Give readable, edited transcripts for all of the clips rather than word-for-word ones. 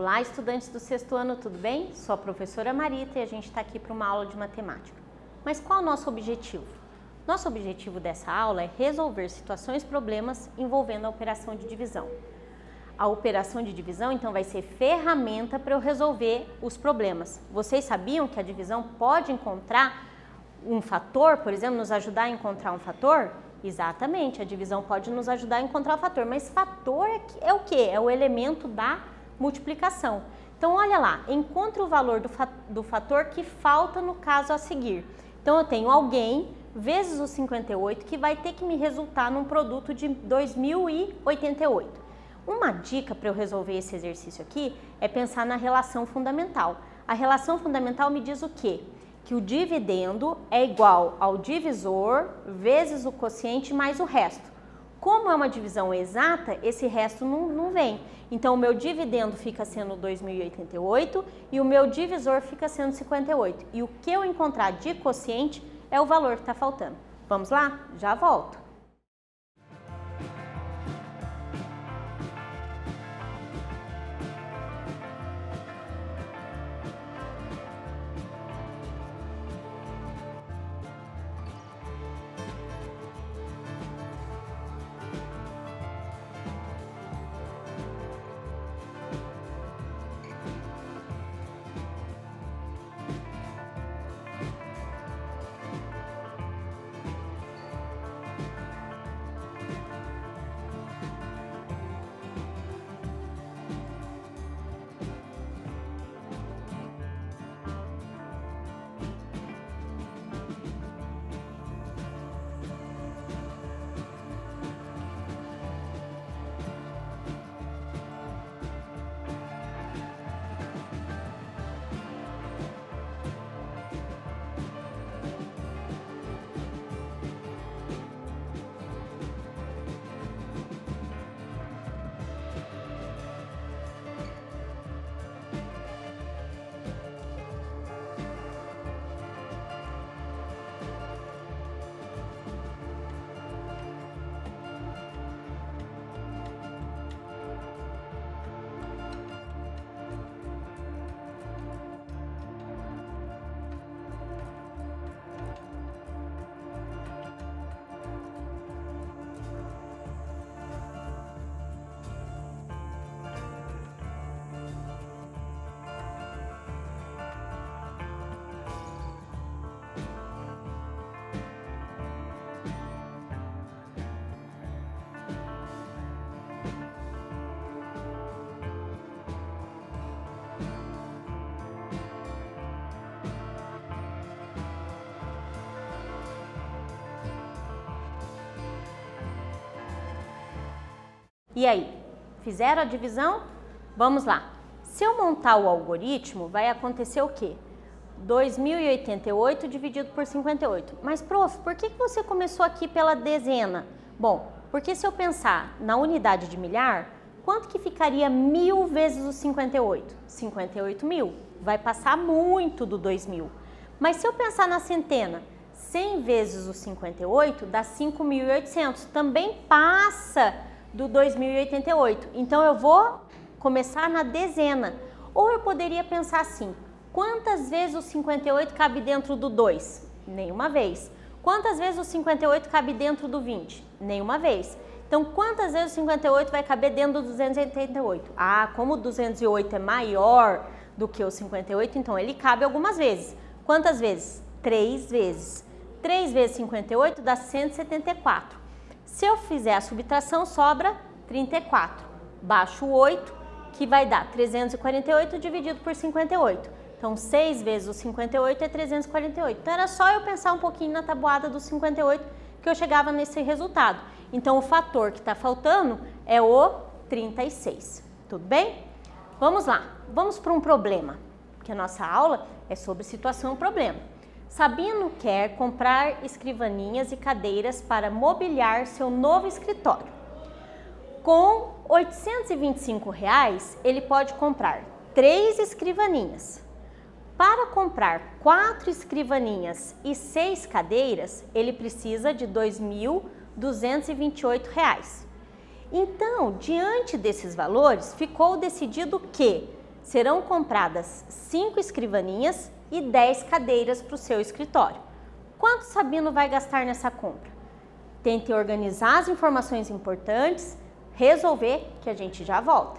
Olá, estudantes do sexto ano, tudo bem? Sou a professora Marita e a gente está aqui para uma aula de matemática. Mas qual é o nosso objetivo? Nosso objetivo dessa aula é resolver situações e problemas envolvendo a operação de divisão. A operação de divisão, então, vai ser ferramenta para eu resolver os problemas. Vocês sabiam que a divisão pode encontrar um fator, por exemplo, nos ajudar a encontrar um fator? Exatamente, a divisão pode nos ajudar a encontrar o fator, mas fator é o quê? É o elemento da multiplicação. Então, olha lá, encontre o valor do fator que falta no caso a seguir. Então, eu tenho alguém vezes o 58 que vai ter que me resultar num produto de 2088. Uma dica para eu resolver esse exercício aqui é pensar na relação fundamental. A relação fundamental me diz o quê? Que o dividendo é igual ao divisor vezes o quociente mais o resto. Como é uma divisão exata, esse resto não vem. Então, o meu dividendo fica sendo 2088 e o meu divisor fica sendo 58. E o que eu encontrar de quociente é o valor que está faltando. Vamos lá? Já volto. E aí, fizeram a divisão? Vamos lá. Se eu montar o algoritmo, vai acontecer o quê? 2088 dividido por 58. Mas, prof, por que você começou aqui pela dezena? Bom, porque se eu pensar na unidade de milhar, quanto que ficaria 1000 vezes o 58? 58.000. Vai passar muito do 2000. Mas se eu pensar na centena, 100 vezes o 58 dá 5.800. Também passa do 2088. Então, eu vou começar na dezena. Ou eu poderia pensar assim, quantas vezes o 58 cabe dentro do 2? Nenhuma vez. Quantas vezes o 58 cabe dentro do 20? Nenhuma vez. Então, quantas vezes o 58 vai caber dentro do 288? Ah, como o 208 é maior do que o 58, então ele cabe algumas vezes. Quantas vezes? 3 vezes. 3 vezes 58 dá 174. Se eu fizer a subtração, sobra 34. Baixo o 8, que vai dar 348 dividido por 58. Então, 6 vezes o 58 é 348. Então, era só eu pensar um pouquinho na tabuada do 58 que eu chegava nesse resultado. Então, o fator que está faltando é o 36. Tudo bem? Vamos lá. Vamos para um problema, porque a nossa aula é sobre situação e problema. Sabino quer comprar escrivaninhas e cadeiras para mobiliar seu novo escritório. Com R$ 825, ele pode comprar 3 escrivaninhas. Para comprar 4 escrivaninhas e 6 cadeiras, ele precisa de R$ 2.228. Então, diante desses valores, ficou decidido que, serão compradas 5 escrivaninhas e 10 cadeiras para o seu escritório. Quanto Sabino vai gastar nessa compra? Tente organizar as informações importantes, resolver, que a gente já volta.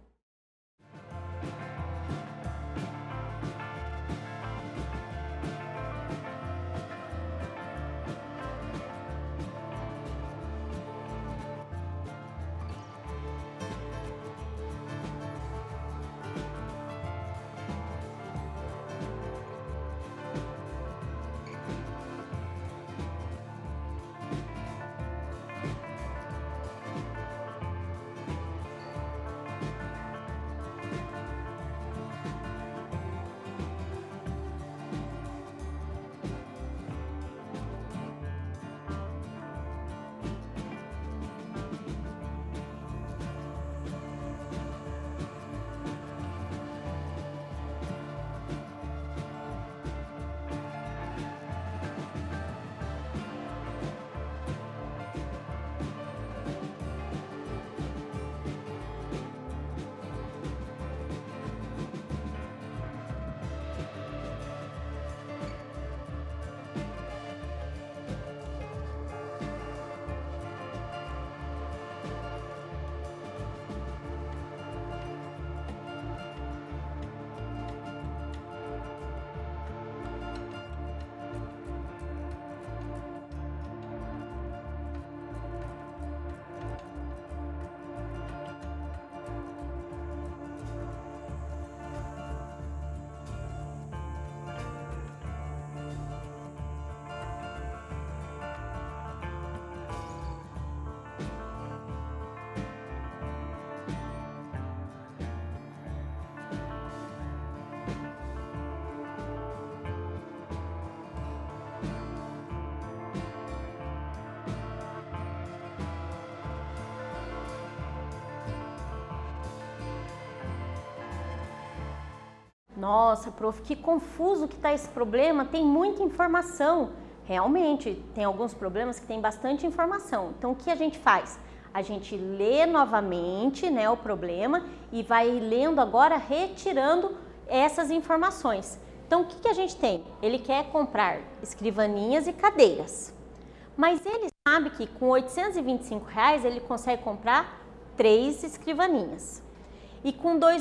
Nossa, prof, que confuso que está esse problema, tem muita informação. Realmente, tem alguns problemas que tem bastante informação. Então, o que a gente faz? A gente lê novamente, né, o problema e vai lendo agora, retirando essas informações. Então, o que a gente tem? Ele quer comprar escrivaninhas e cadeiras, mas ele sabe que com R$ 825 ele consegue comprar 3 escrivaninhas. E com R$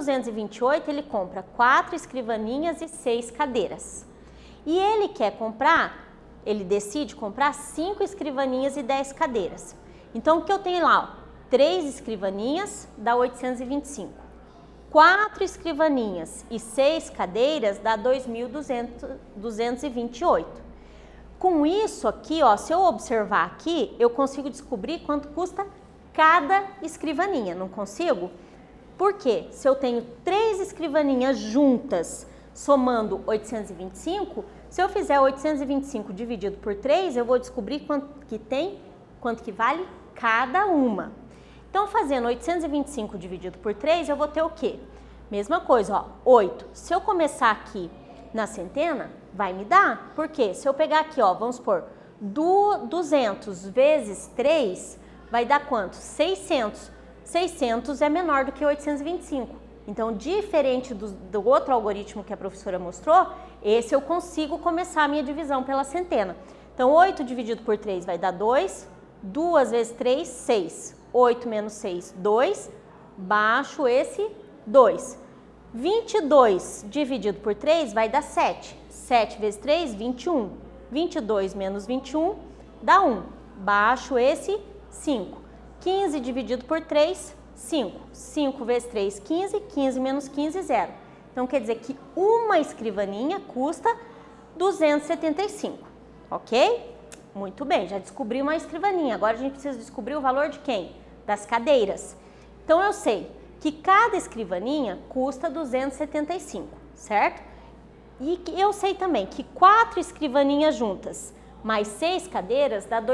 2.228 ele compra 4 escrivaninhas e 6 cadeiras. E ele quer comprar, ele decide comprar 5 escrivaninhas e 10 cadeiras. Então, o que eu tenho lá? 3 escrivaninhas dá 825. 4 escrivaninhas e 6 cadeiras dá 2.228. Com isso aqui, ó, se eu observar aqui, eu consigo descobrir quanto custa cada escrivaninha, não consigo? Porque se eu tenho 3 escrivaninhas juntas, somando 825, se eu fizer 825 dividido por 3, eu vou descobrir quanto que vale cada uma. Então, fazendo 825 dividido por 3, eu vou ter o quê? Mesma coisa, ó, 8. Se eu começar aqui na centena, vai me dar. Por quê? Se eu pegar aqui, ó, vamos supor, 200 vezes 3, vai dar quanto? 600. 600 é menor do que 825. Então, diferente do outro algoritmo que a professora mostrou, esse eu consigo começar a minha divisão pela centena. Então, 8 dividido por 3 vai dar 2. 2 vezes 3, 6. 8 menos 6, 2. Baixo esse 2. 22 dividido por 3 vai dar 7. 7 vezes 3, 21. 22 menos 21 dá 1. Baixo esse 5. 15 dividido por 3, 5. 5 vezes 3, 15. 15 menos 15, 0. Então, quer dizer que uma escrivaninha custa 275, ok? Muito bem, já descobri uma escrivaninha. Agora a gente precisa descobrir o valor de quem? Das cadeiras. Então, eu sei que cada escrivaninha custa 275, certo? E eu sei também que 4 escrivaninhas juntas mais 6 cadeiras dá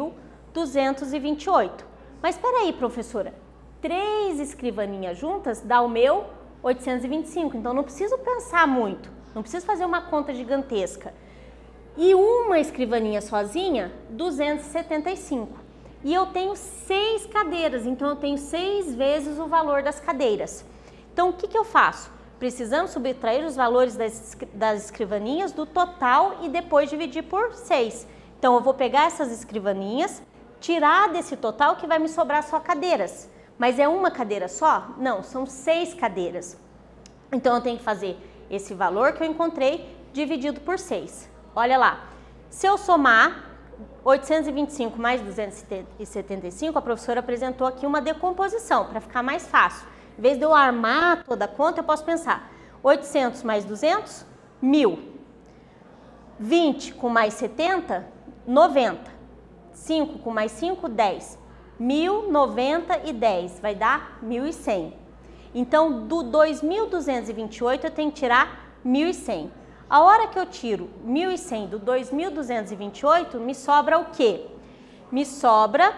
2.228. Mas espera aí, professora, 3 escrivaninhas juntas dá o meu 825, então não preciso pensar muito, não preciso fazer uma conta gigantesca. E uma escrivaninha sozinha, 275. E eu tenho 6 cadeiras, então eu tenho 6 vezes o valor das cadeiras. Então, o que eu faço? Precisamos subtrair os valores das escrivaninhas do total e depois dividir por 6. Então, eu vou pegar essas escrivaninhas, tirar desse total que vai me sobrar só cadeiras. Mas é uma cadeira só? Não, são 6 cadeiras. Então, eu tenho que fazer esse valor que eu encontrei dividido por 6. Olha lá, se eu somar 825 mais 275, a professora apresentou aqui uma decomposição para ficar mais fácil. Em vez de eu armar toda a conta, eu posso pensar 800 mais 200, 1.000. 20 com mais 70, 90. 5 com mais 5, 10. 1.000, 90 e 10 vai dar 1.100. Então, do 2.228 eu tenho que tirar 1.100. A hora que eu tiro 1.100 do 2.228, me sobra o quê? Me sobra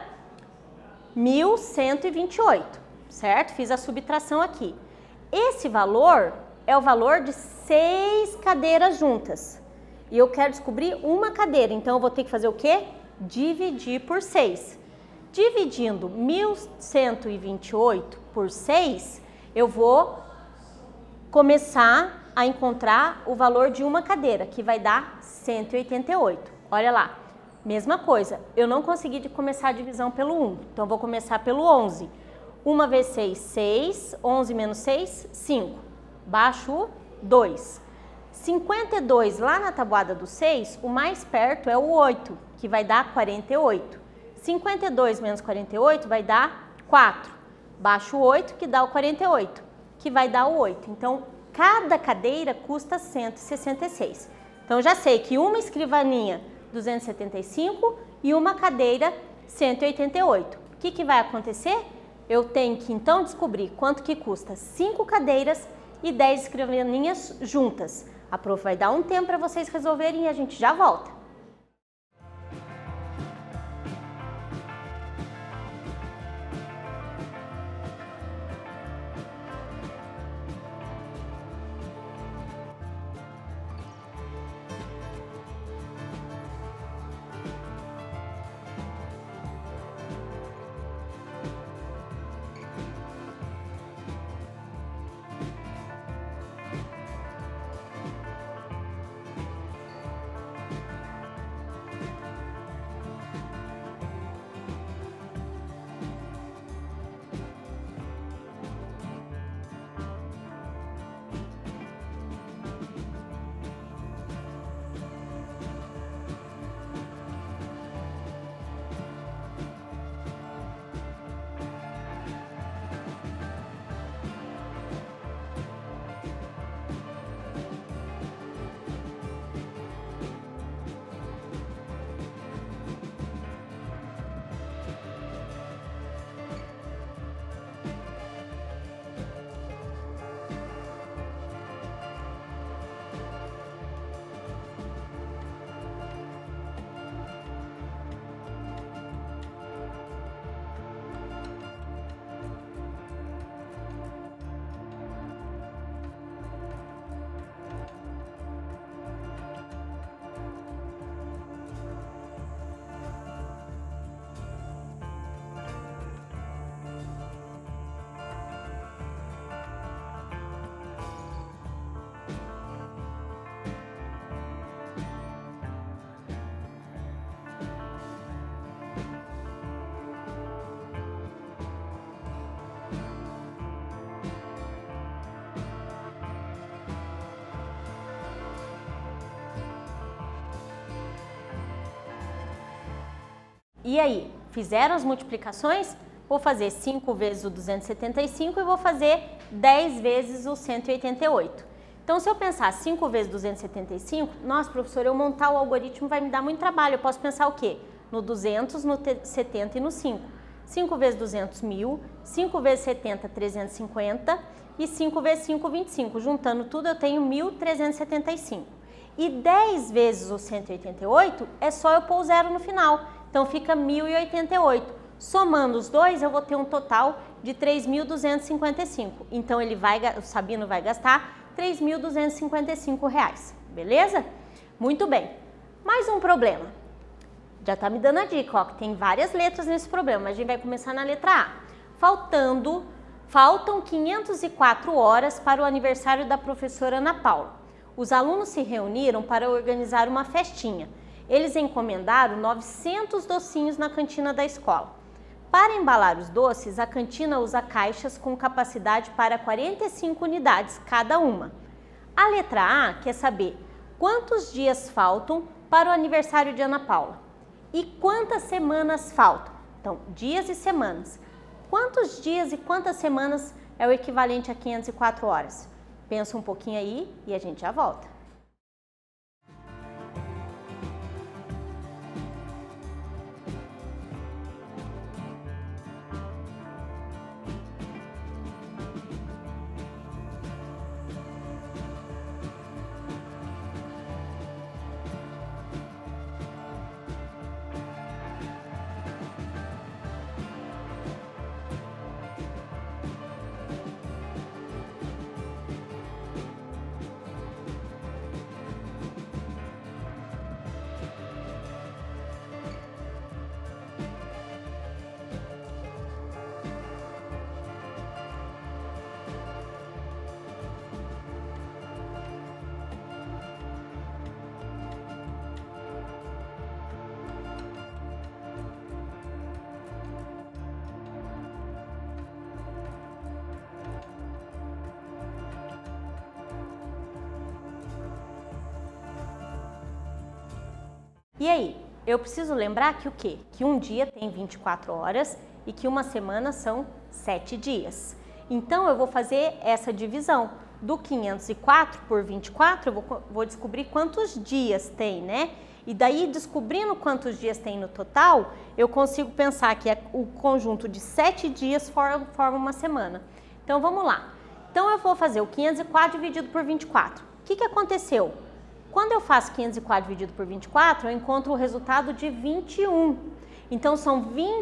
1.128, certo? Fiz a subtração aqui. Esse valor é o valor de 6 cadeiras juntas. E eu quero descobrir uma cadeira, então eu vou ter que fazer o quê? Dividir por 6. Dividindo 1.128 por 6, eu vou começar a encontrar o valor de uma cadeira, que vai dar 188. Olha lá, mesma coisa, eu não consegui começar a divisão pelo 1, então vou começar pelo 11. 1 vezes 6, 6, 11 menos 6, 5. Baixo o 2. 52, lá na tabuada do 6, o mais perto é o 8, que vai dar 48. 52 menos 48 vai dar 4. Baixo o 8, que dá o 48, que vai dar o 8. Então, cada cadeira custa 166. Então, já sei que uma escrivaninha 275 e uma cadeira 188. O que vai acontecer? Eu tenho que, então, descobrir quanto que custa 5 cadeiras e 10 escrivaninhas juntas. A prof vai dar um tempo para vocês resolverem e a gente já volta. E aí, fizeram as multiplicações? Vou fazer 5 vezes o 275 e vou fazer 10 vezes o 188. Então, se eu pensar 5 vezes 275, nossa, professor, eu montar o algoritmo vai me dar muito trabalho. Eu posso pensar o quê? No 200, no 70 e no 5. 5 vezes 200, 1.000. 5 vezes 70, 350. E 5 vezes 5, 25. Juntando tudo, eu tenho 1.375. E 10 vezes o 188 é só eu pôr o zero no final. Então, fica 1.088. Somando os dois, eu vou ter um total de 3.255. Então, o Sabino vai gastar R$ 3.255, beleza? Muito bem. Mais um problema. Já tá me dando a dica, ó, que tem várias letras nesse problema, mas a gente vai começar na letra A. Faltando Faltam 504 horas para o aniversário da professora Ana Paula. Os alunos se reuniram para organizar uma festinha. Eles encomendaram 900 docinhos na cantina da escola. Para embalar os doces, a cantina usa caixas com capacidade para 45 unidades cada uma. A letra A quer saber quantos dias faltam para o aniversário de Ana Paula e quantas semanas faltam. Então, dias e semanas. Quantos dias e quantas semanas é o equivalente a 504 horas? Pensa um pouquinho aí e a gente já volta. E aí, eu preciso lembrar que o quê? Que um dia tem 24 horas e que uma semana são 7 dias. Então, eu vou fazer essa divisão. Do 504 por 24, eu vou descobrir quantos dias tem, né? E daí, descobrindo quantos dias tem no total, eu consigo pensar que o conjunto de 7 dias forma uma semana. Então, vamos lá. Então, eu vou fazer o 504 dividido por 24. O que aconteceu? Quando eu faço 504 dividido por 24, eu encontro o resultado de 21. Então, são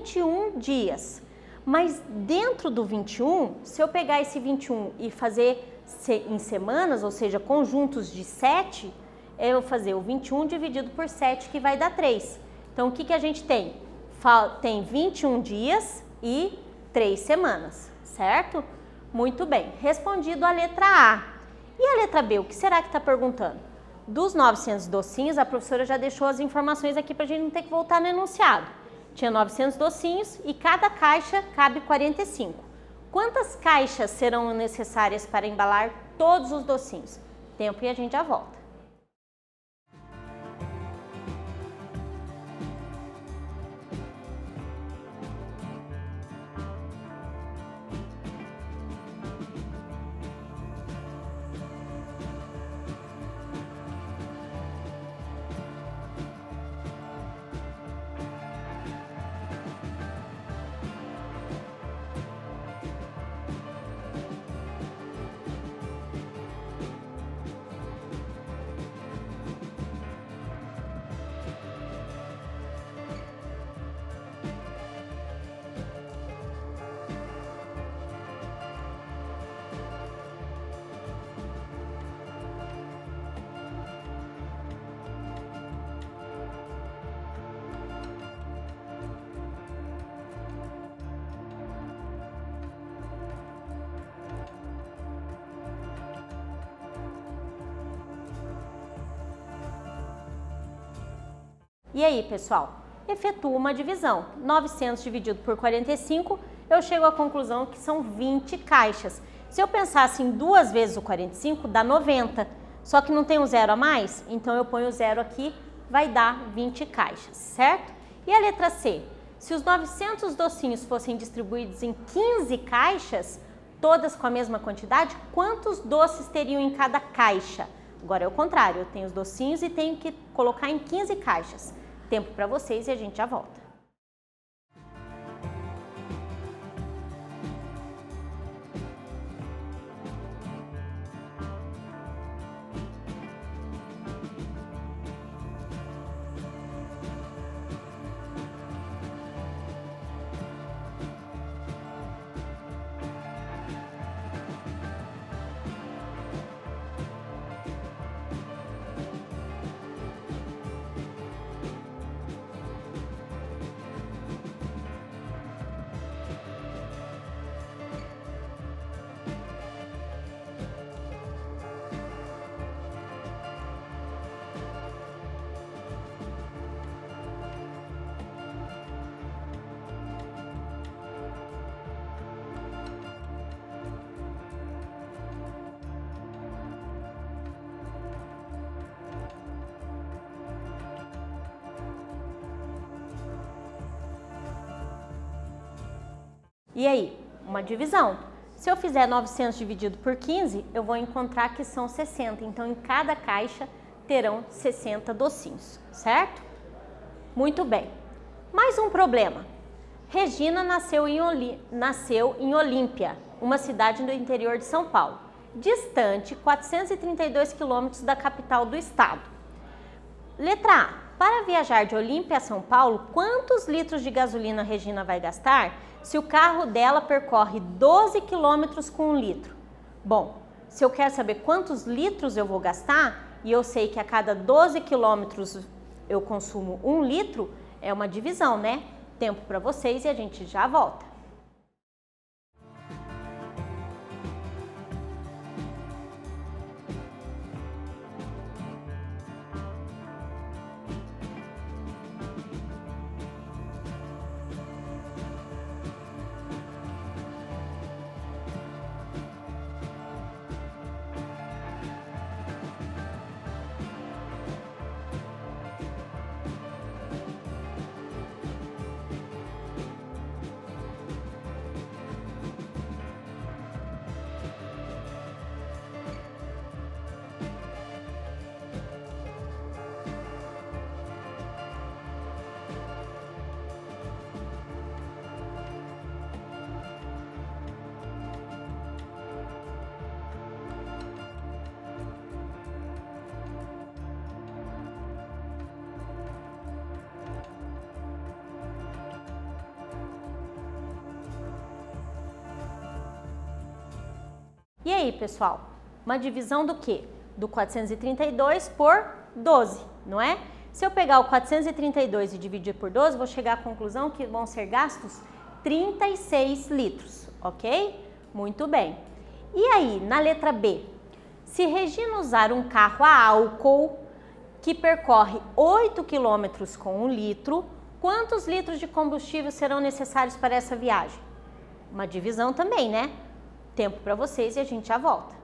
21 dias. Mas dentro do 21, se eu pegar esse 21 e fazer em semanas, ou seja, conjuntos de 7, eu vou fazer o 21 dividido por 7, que vai dar 3. Então, o que a gente tem? Tem 21 dias e 3 semanas, certo? Muito bem. Respondido a letra A. E a letra B, o que será que está perguntando? Dos 900 docinhos, a professora já deixou as informações aqui para a gente não ter que voltar no enunciado. Tinha 900 docinhos e cada caixa cabe 45. Quantas caixas serão necessárias para embalar todos os docinhos? Tempo e a gente já volta. E aí, pessoal? Efetuo uma divisão. 900 dividido por 45, eu chego à conclusão que são 20 caixas. Se eu pensasse em 2 vezes o 45, dá 90. Só que não tem um zero a mais, então eu ponho o zero aqui, vai dar 20 caixas, certo? E a letra C? Se os 900 docinhos fossem distribuídos em 15 caixas, todas com a mesma quantidade, quantos doces teriam em cada caixa? Agora é o contrário, eu tenho os docinhos e tenho que colocar em 15 caixas. Tempo para vocês e a gente já volta. E aí? Uma divisão. Se eu fizer 900 dividido por 15, eu vou encontrar que são 60. Então, em cada caixa terão 60 docinhos, certo? Muito bem. Mais um problema. Regina nasceu em Olímpia, uma cidade do interior de São Paulo, distante 432 quilômetros da capital do estado. Letra A. Para viajar de Olímpia a São Paulo, quantos litros de gasolina Regina vai gastar se o carro dela percorre 12 quilômetros com 1 litro? Bom, se eu quero saber quantos litros eu vou gastar, e eu sei que a cada 12 quilômetros eu consumo 1 litro, é uma divisão, né? Tempo para vocês e a gente já volta. E aí, pessoal? Uma divisão do quê? Do 432 por 12, não é? Se eu pegar o 432 e dividir por 12, vou chegar à conclusão que vão ser gastos 36 litros, ok? Muito bem. E aí, na letra B? Se Regina usar um carro a álcool que percorre 8 quilômetros com 1 litro, quantos litros de combustível serão necessários para essa viagem? Uma divisão também, né? Tempo para vocês e a gente já volta.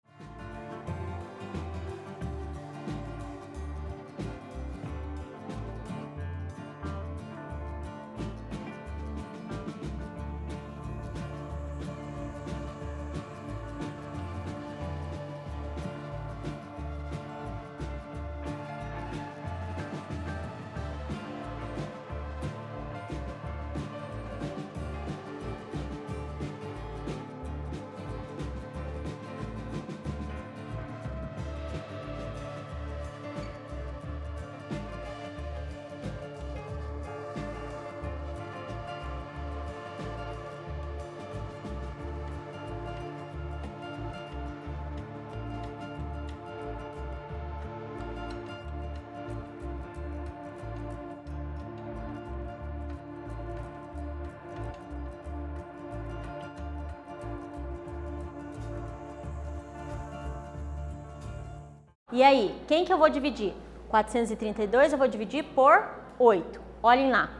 E aí, quem que eu vou dividir? 432 eu vou dividir por 8. Olhem lá.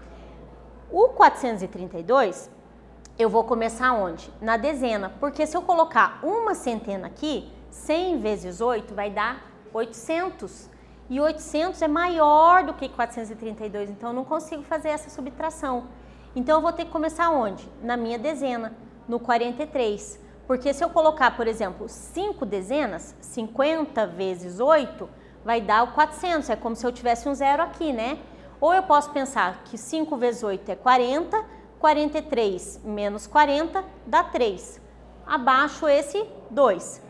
O 432, eu vou começar onde? Na dezena, porque se eu colocar uma centena aqui, 100 vezes 8 vai dar 800. E 800 é maior do que 432, então eu não consigo fazer essa subtração. Então eu vou ter que começar onde? Na minha dezena, no 43. Porque se eu colocar, por exemplo, 5 dezenas, 50 vezes 8, vai dar o 400. É como se eu tivesse um zero aqui, né? Ou eu posso pensar que 5 vezes 8 é 40, 43 menos 40 dá 3. Abaixo esse 2.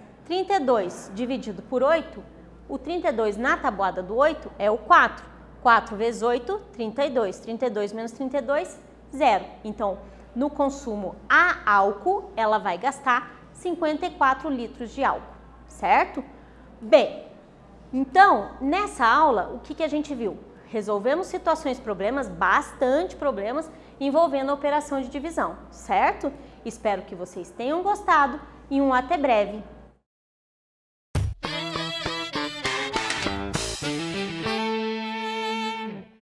32 dividido por 8, o 32 na tabuada do 8 é o 4. 4 vezes 8, 32. 32 menos 32, 0. Então, no consumo a álcool, ela vai gastar 54 litros de álcool, certo? Bem, então, nessa aula, o que a gente viu? Resolvemos situações, problemas, bastante problemas, envolvendo a operação de divisão, certo? Espero que vocês tenham gostado e um até breve!